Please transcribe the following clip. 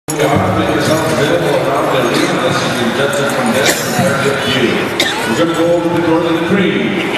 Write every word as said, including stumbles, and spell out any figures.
Make yourself available around the arena so you can judge it from there and get you. We're going to go over the door to the green.